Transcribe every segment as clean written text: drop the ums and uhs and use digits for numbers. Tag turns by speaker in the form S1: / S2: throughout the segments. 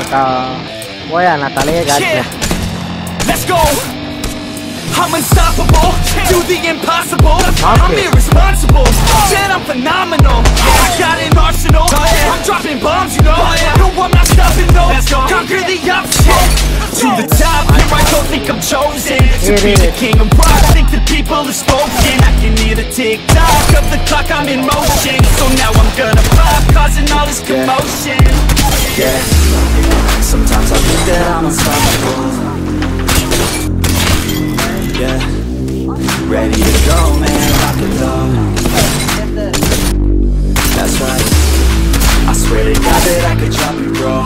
S1: Natalia
S2: Yeah, let's go. I'm unstoppable, do the impossible. I'm irresponsible, shit, I'm phenomenal. I got an arsenal, I'm dropping bombs, you know. No, I'm not stopping, no. Conquer the obstacle. To the top, here I don't think I'm chosen to be the king of rock, think the people are spoken. I can hear the tick-tock of the clock, I'm in motion. So now I'm gonna pop, causing all this commotion.
S3: Yeah, sometimes I think that I'm unstoppable. Yeah, ready to go, man, rock and roll. That's right, I swear to God that I could drop you, bro.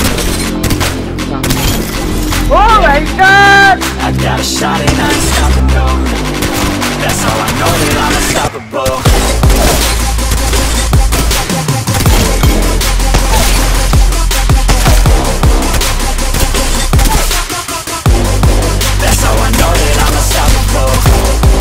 S1: Oh my god!
S3: I got a shot and I ain't stopping, no. That's how I know that I'm unstoppable. That's how I know that I'm unstoppable.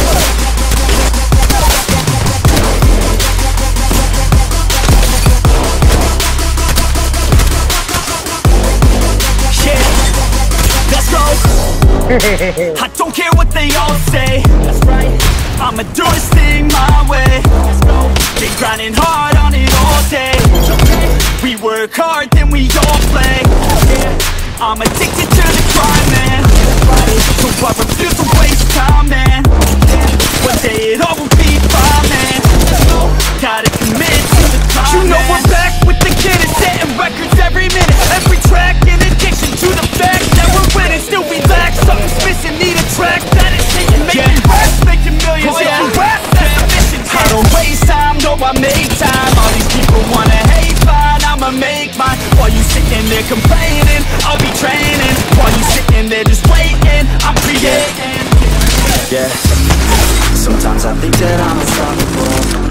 S2: I don't care what they all say. That's right. I'ma do this thing my way. Let's go. Been grinding hard on it all day. We work hard, then we all play. I'm addicted to the grind, man. So I refuse to waste time, man. One day it all will be fine, man. Gotta commit to the climb. You know we're back with the kid and setting records every minute, every track. In addiction to the fact that we're winning, still we lack something's missing. Need a track that is taking, making rest, making millions. If you rap, that's the mission. I don't waste time, no, I make time. All these people wanna hate, fine, I'ma make mine. While you sitting there complaining, I'll be training. While you sitting there just waiting, I'm creating.
S3: Yeah, sometimes I think that I'm unstoppable.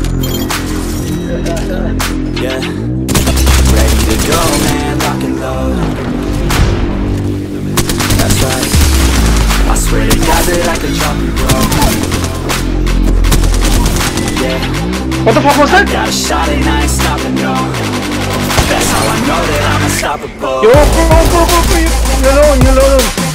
S3: Yeah, ready to go, man, rock and roll. That's right, I swear to God that I can drop you, bro. Yeah,
S1: What the fuck was
S3: I
S1: that?
S3: got a shot and I ain't stopping, no. That's how I know that I'm unstoppable.
S1: Yo, go, you alone.